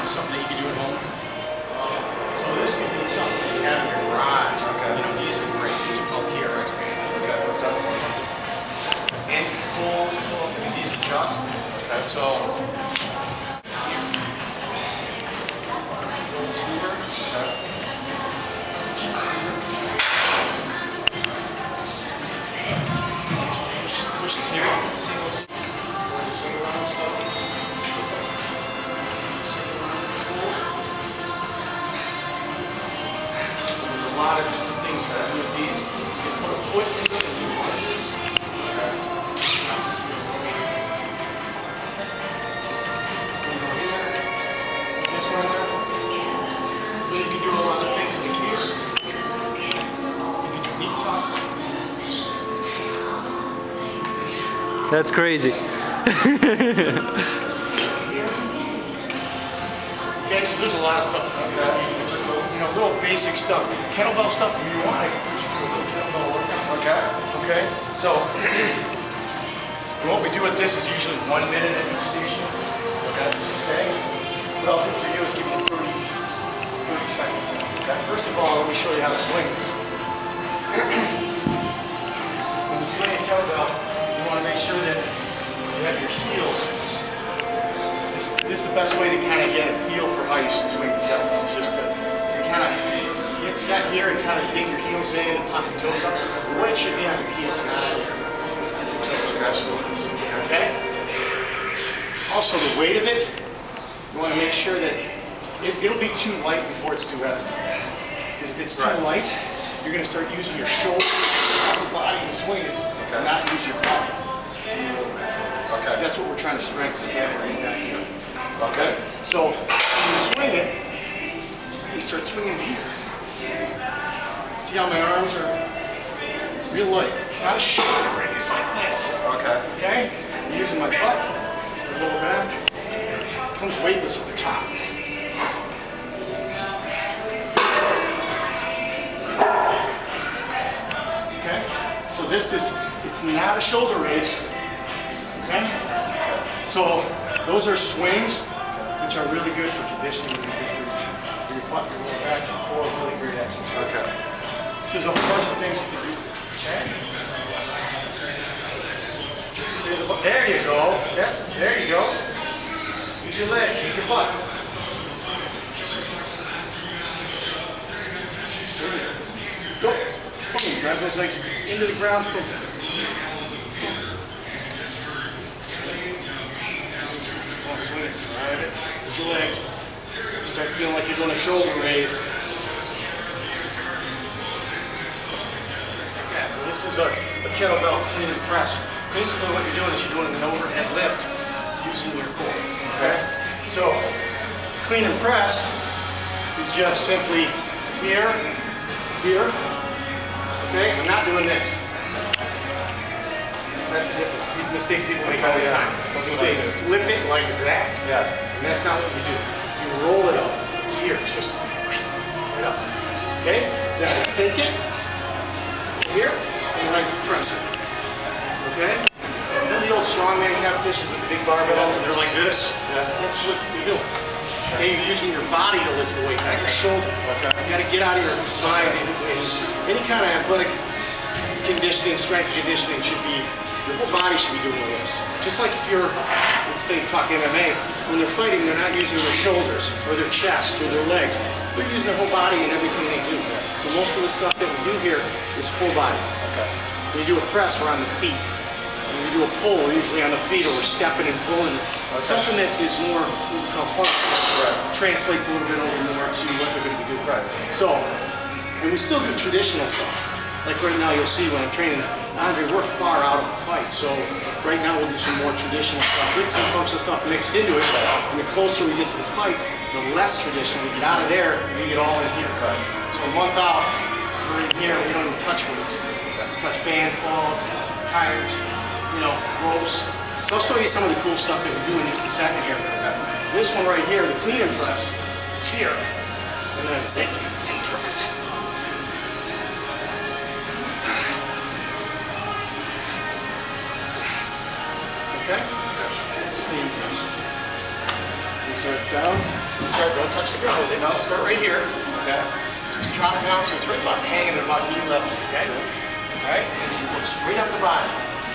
know, something that you can do at home. So this could be something that you have in your garage. Okay. You know, these are great. These are called TRX bands. Okay. What's that for? And pull, these adjust. Okay. So. Scooter. Okay. Push this here. Single round stuff. Single round pulls. So there's a lot of different things you can do with these. You can put a foot into it if you want this. Okay. This one there. So you can do a lot of things like here. You can do knee tucks. That's crazy. Okay, so there's a lot of stuff about these, you know, little basic stuff. Kettlebell stuff if you want it. Kettlebell workout. Okay. Okay. So what we do with this is usually 1 minute at each station. Okay. Okay. What I'll do for you is give you 30 seconds. Okay. First of all, let me show you how to swing this. When you swing a kettlebell, you want to make sure that you have your heels. This is the best way to kind of get a feel for how you should swing the kettlebell. Just to kind of get set here and kind of dig your heels in and pop your toes up. The weight should be on your heels, not on your toes. Okay? Also, the weight of it, you want to make sure that it'll be too light before it's too heavy. Because if it's too light, you're going to start using your shoulder, upper body to swing it, and not use your body. Okay. That's what we're trying to strengthen. Okay. So when you swing it, you start swinging here. See how my arms are real light. It's not a shoulder raise like this. Okay. Okay. I'm using my butt, my lower back. It comes weightless at the top. Okay. So this is. It's not a shoulder raise. Okay? So those are swings, which are really good for conditioning, really good for your butt, your lower back, your core, really great exercise. Okay. So there's a whole bunch of things you can do. Okay? There you go. Yes, there you go. Use your legs, use your butt. Go. Boom. Drive those legs into the ground. Boom. Drive it. Use your legs. You start feeling like you're doing a shoulder raise. Yeah, well, this is a kettlebell clean and press. Basically what you're doing is you're doing an overhead lift using your core. Okay? So, clean and press is just simply here, here. Okay? I'm not doing this. That's the difference. Mistake people make all the time. They flip it like that. Yeah. And that's not what you do. You roll it up. It's here. It's just right up. Okay? Then I sink it here, and I press it. Okay? You know the old strongman competitions with the big barbells, and they're like this? Yeah. That's what you're doing. Okay? You're using your body to lift the weight, not your shoulder. Okay. You got to get out of your mind. And any kind of athletic conditioning, strength conditioning should be. Your whole body should be doing the lifts. Just like if you're, let's say, talk MMA, when they're fighting, they're not using their shoulders or their chest or their legs. They're using their whole body in everything they do. So most of the stuff that we do here is full body. Okay. When you do a press, we're on the feet. When we do a pull, we're usually on the feet, or we're stepping and pulling. Okay. Something that is more what we call functional. Right. Translates a little bit over more to what they're going to be doing. Right. So, and we still do traditional stuff. Like right now, you'll see when I'm training Andrei, we're far out of the fight. So right now we'll do some more traditional stuff with some functional stuff mixed into it. And the closer we get to the fight, the less traditional. We get out of there, we get all in here. So a month out, we're in here, we don't even touch weights. We touch bands, balls, tires, you know, ropes. So I'll show you some of the cool stuff that we do in just a second here. This one right here, the clean and press, is here. And then a sink and press. Okay? That's a clean press. We start down. don't touch the ground with it. Just start right here. Okay. Just drop it down so it's right about hanging at about knee level. Okay. All right. And just pull it straight up the body.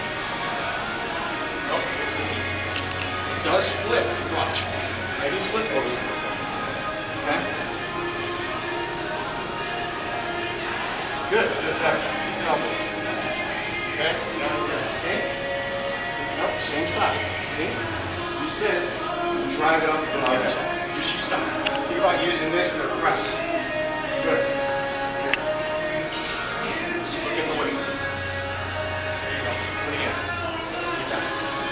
Nope. It's gonna be. It does flip. Watch. I do flip over the foot. Okay. Good. Good. Better. Okay. Now we're gonna sink. Sink up. Same side. Sink. Use this. Drive it up to the other side. Use your stomach. Think about using this and press. Good. Look at the weight. There you go. Do it again. Get down.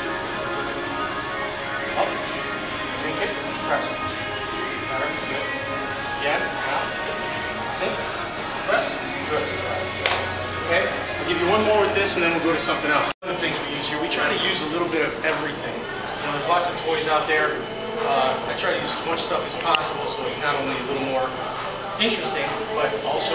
Up. Sink it. Press it. Better. Good. Again. Out. Sink. Sink. Press. Good. Okay. I'll give you one more with this and then we'll go to something else. One of the things we use here, we try to use a little bit of everything. You know, there's lots of toys out there. I try to use as much stuff as possible so it's not only a little more interesting, but also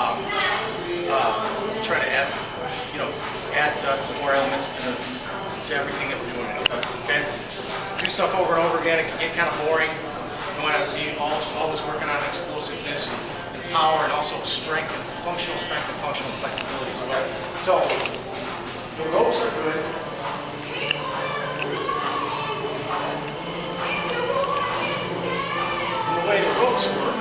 try to add, some more elements to everything that we're doing. Okay? Do stuff over and over again, it can get kind of boring. You want to be always working on explosiveness and power and also strength and functional flexibility as well. So, the ropes are good. The way the ropes work,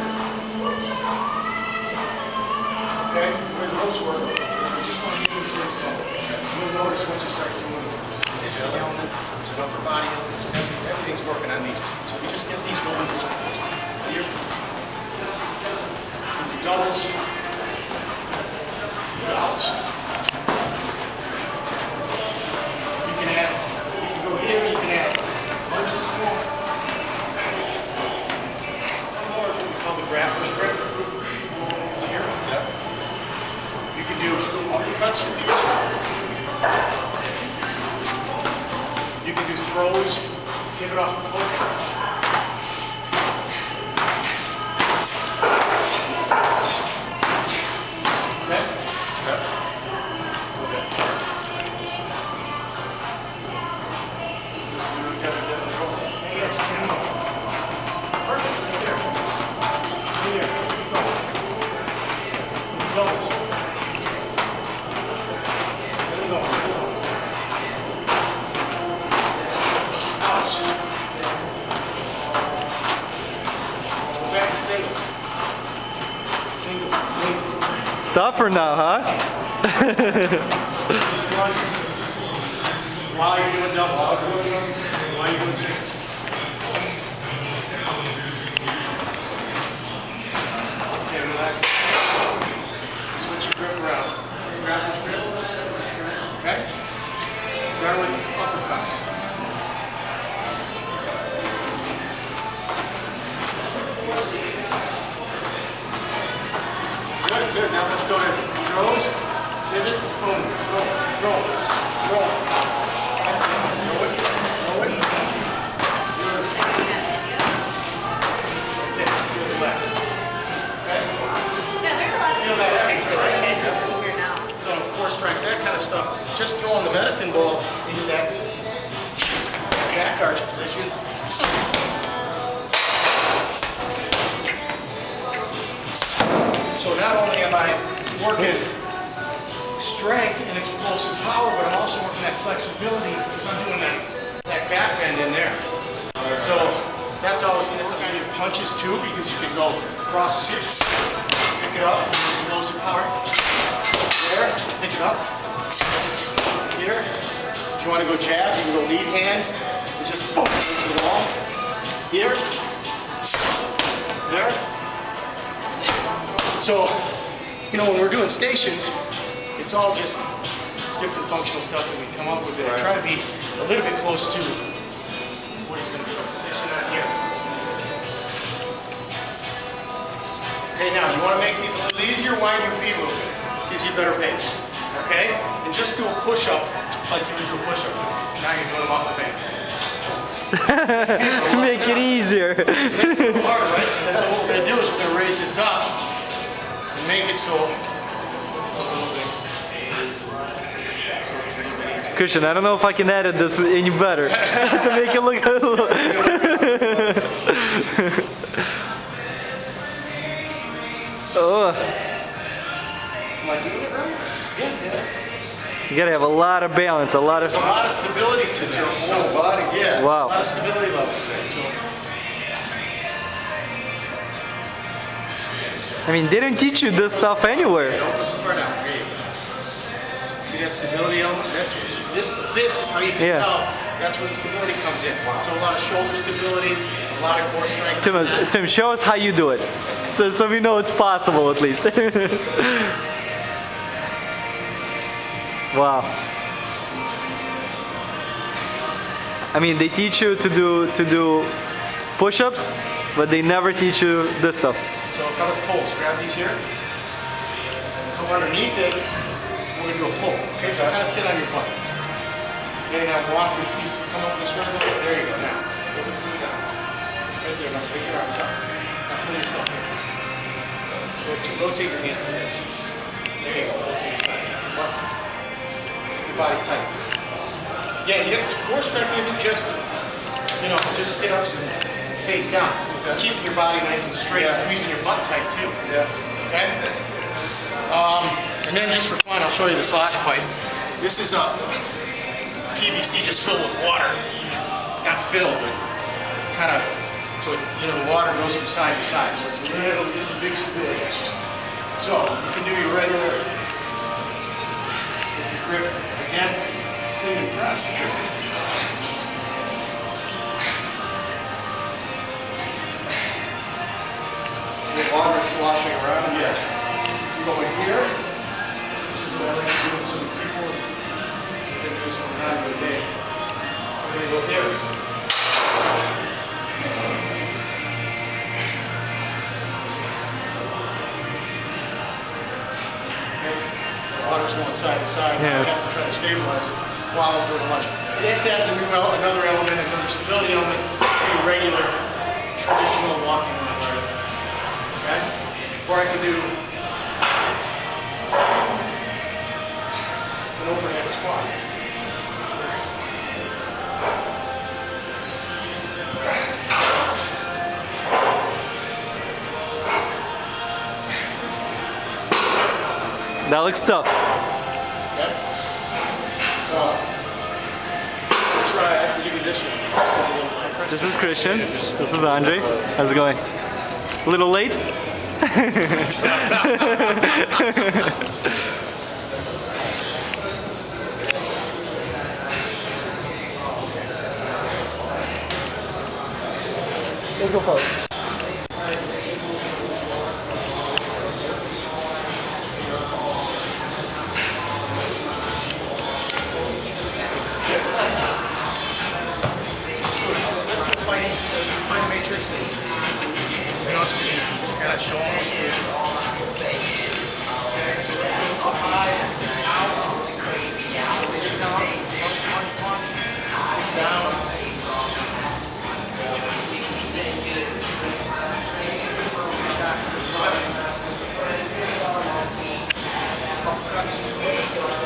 okay, the way the ropes work is we just want to get these things going. You'll notice once you start doing there's an element, there's an upper body element, everything's working on these. So we just get these going to sides. Here, doubles, outs. You can go here, you can add lunges more. Called the grappler's grip. It's here. Yep. You can do uppercuts with these. You can do throws, give it off the foot. Okay? Yep. Okay. Perfect. Here, go. Doubles. Let it go. Outs. Go back to singles. Singles. Tougher now, huh? Just lunges. While you're doing doubles. While you're doing singles. Switch your grip around. Grappler's grip. Okay? Start with uppercuts. Good, good. Now let's go to throws. Pivot, boom, throw, throw, throw. That's it. Throw it, throw it. That's it. Feel the left. So core strength, that kind of stuff, just throwing the medicine ball into that back arch position. So not only am I working strength and explosive power, but I'm also working that flexibility because I'm doing that back bend in there. So that's always kind of punches too, because you can go across here, pick it up, explosive power. There, pick it up. Here. If you want to go jab, you can go lead hand and just boom into the wall. Here. There. So, when we're doing stations, it's all just different functional stuff that we come up with. I try to be a little bit close to what he's going to show position on here. Okay, now you want to make these a little easier, widen your feet a little bit. Gives you a better base. Okay? And just do a push-up like you would do a push-up. Now you're doing them off the band. Make it easier. So that's a little harder, right? And so what we're going to do is we're going to raise this up and make it so it's a little bit. So it's a little bit easier. Christian, I don't know if I can edit this any better to make it look a little. Oh, Am I doing it right? Yeah. you gotta have a lot of balance, a lot of. There's a lot of stability to the whole body. Yeah. Wow. A lot of stability levels to it. So. I mean, they didn't teach you this stuff anywhere. Don't go so far down. There you go. See that stability element? That's this is how you can tell. That's where the stability comes in. So a lot of shoulder stability, a lot of core strength. Tim, show us how you do it, so we know it's possible at least. Wow. I mean, they teach you to do push-ups, but they never teach you this stuff. So a couple of pulls. Grab these here. Come underneath it. We're gonna do a pull. Okay, so kind of sit on your butt. Okay, now walk your feet. Come up this way a little bit. There you go. Now, put the foot down. Right there. Now swing your arms up. Now pull yourself in. Rotate your hands to this. There you go. Rotate your side. Keep your body tight. Again, core strength isn't just, just sit-ups and face down. It's keeping your body nice and straight, squeezing your butt tight too. Yeah. Okay? And then just for fun, I'll show you the slash pipe. This is a PVC just filled with water. Not filled, but kind of, so the water goes from side to side. So it's this is a big stability exercise. So you can do your regular, with your grip again, clean and press. Water sloshing around. Yeah. You go in here. This is what I like to do with some people. We're going to do this one time of the day. We're going to go here. Okay. The water's going side to side. Yeah. You have to try to stabilize it while I'm doing lunge. This adds another element, another stability element to your regular, traditional walking lunge. Okay? Or I can do an overhead squat. That looks tough. Okay? So, I'll try, I can give you this one. This is Christian. This is Andrei. How's it going? A little late? Let's go forward. Find matrix and also kind of show them what's weird. Okay, so let's go up high, 6 out. 6 out, punch. 6 down. Shots to the front. Uppercuts.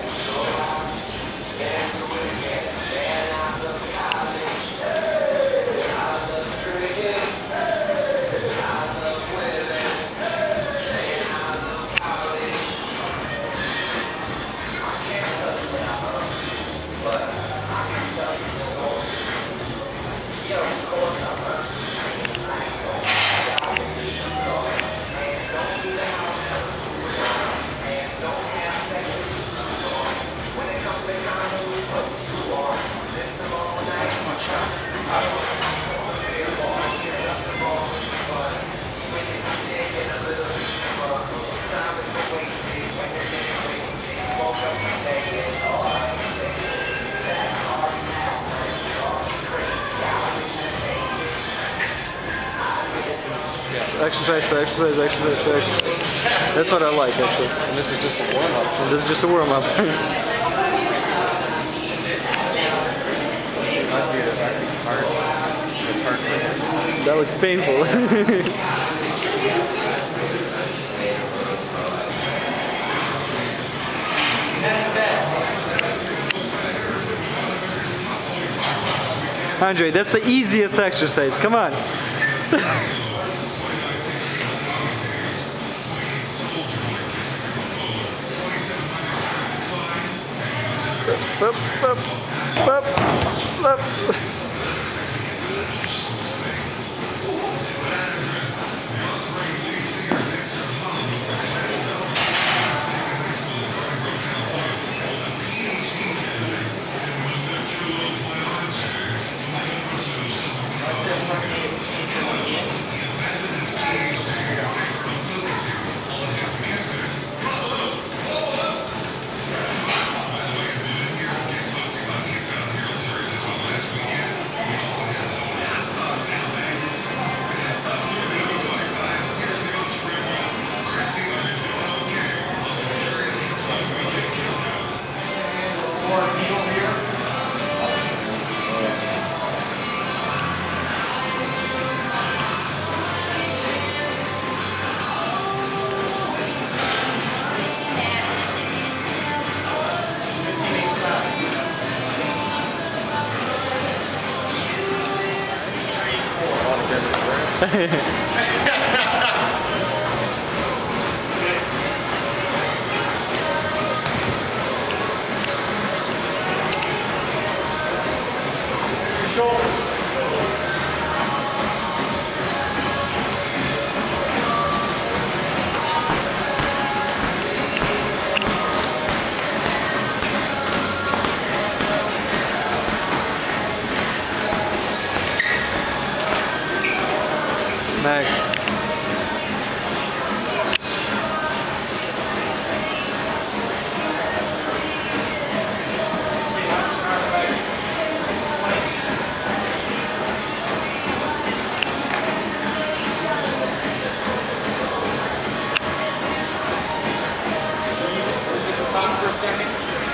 Exercise. That's what I like, actually. And this is just a warm-up. And this is just a warm-up. It's hard for him. That looks painful. Andrei, that's the easiest exercise. Come on. Up, up, up, up. Nice. Top for a second.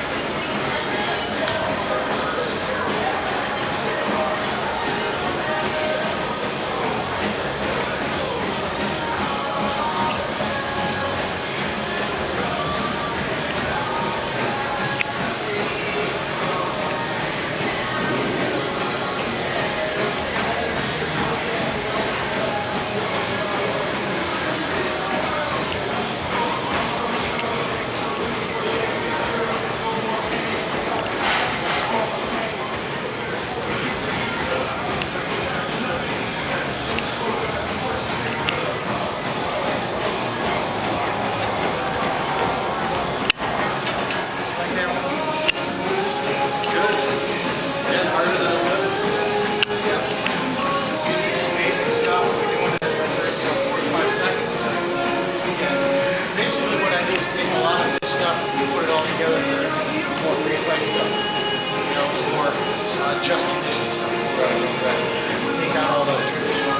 Just condition stuff. Right. Take out all the traditional.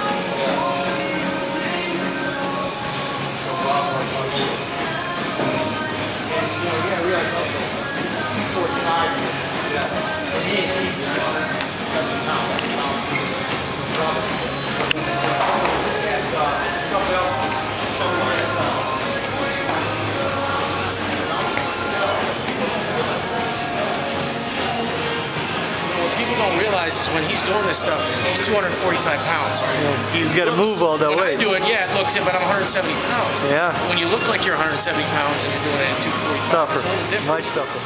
So I realize also 45. Yeah. For me, it's easy. I don't have 70 pounds. No problem. And a couple of someone's at don't realize is when he's doing this stuff, he's 245 pounds. Yeah. He's got to move all that way. When I do it, yeah, it looks it, but I'm 170 pounds. Yeah. When you look like you're 170 pounds and you're doing it at 245, Tougher. it's a little different. Much tougher.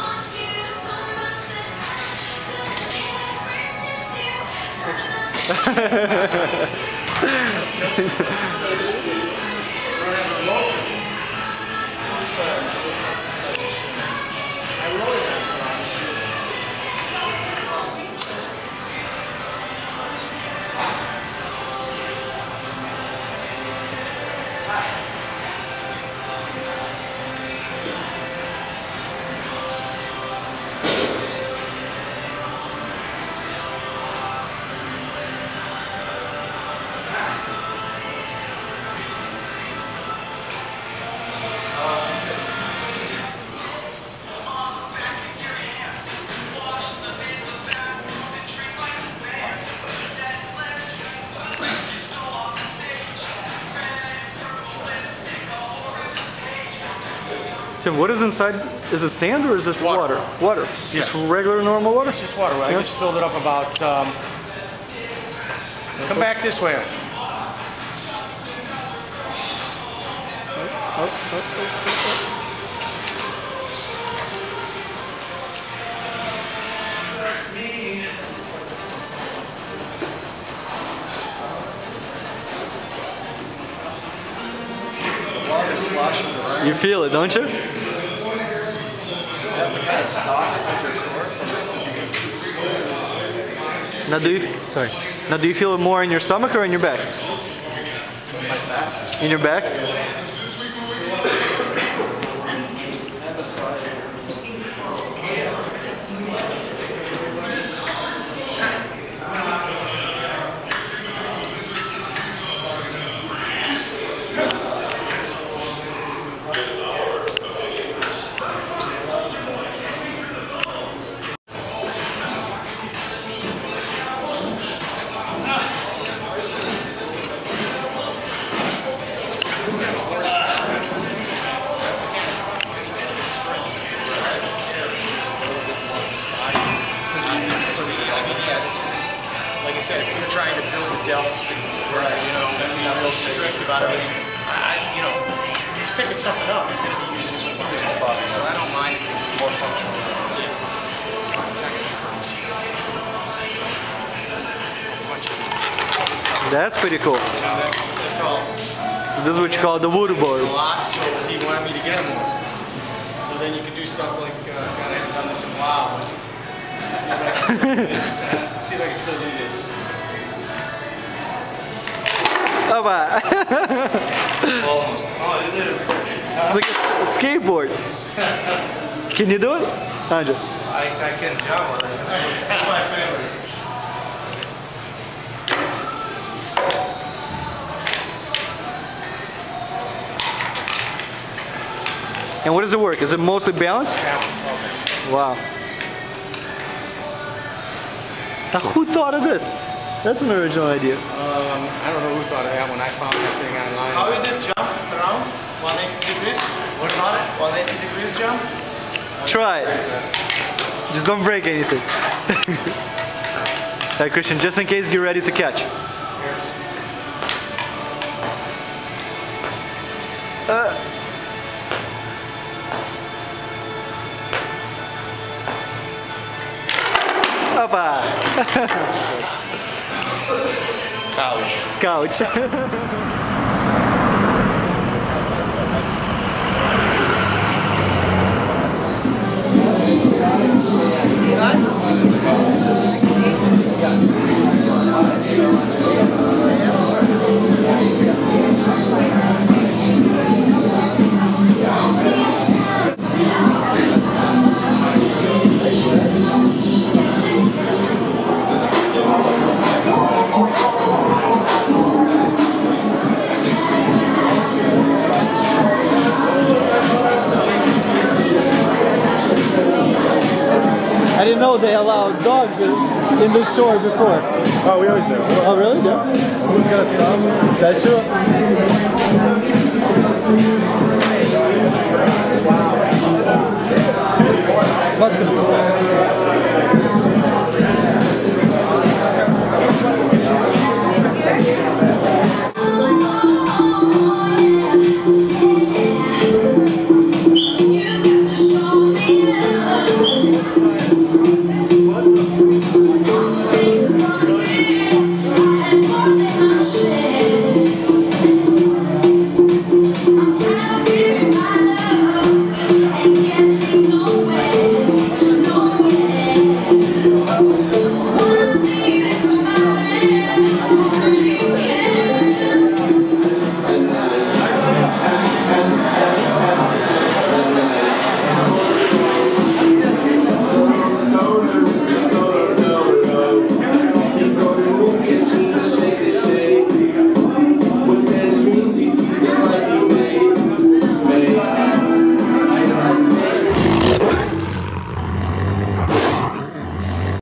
Tim, what is inside? Is it sand or is it water? Water. Yeah. Just regular normal water? It's just water. I just filled it up about. Come back this way. You feel it, don't you? You have to kind of stop it with your core. Now Now do you feel it more in your stomach or in your back? Like that. In your back? And the side. Like I said, if you're trying to build the delts and you know, be real strict about everything, you know, if he's picking something up, he's going to be using his whole body. So I don't mind if it's more functional. That's pretty cool. You know, that's all. So this is what you call the voodoo board. A lot, so he wanted me to get more. So then you can do stuff like, God, I haven't done this in a while. Let's see if I can still do this. Oh, bye. Almost. Oh, you did it. It's like a skateboard. Can you do it? Andrei. I can jump on it. That's my favorite. And what does it work? Is it mostly balance? Balance. Wow. Now who thought of this? That's an original idea. I don't know who thought of that when I found that thing online. How you did jump around? 180 degrees? What about it? 180 degrees jump? Try it. Just don't break anything. Alright, Christian, just in case, get ready to catch. Opa! Couch. Couch. I didn't know they allowed dogs in the store before. Oh, we always do. Oh, really? Yeah. Who's gonna stop? That's true.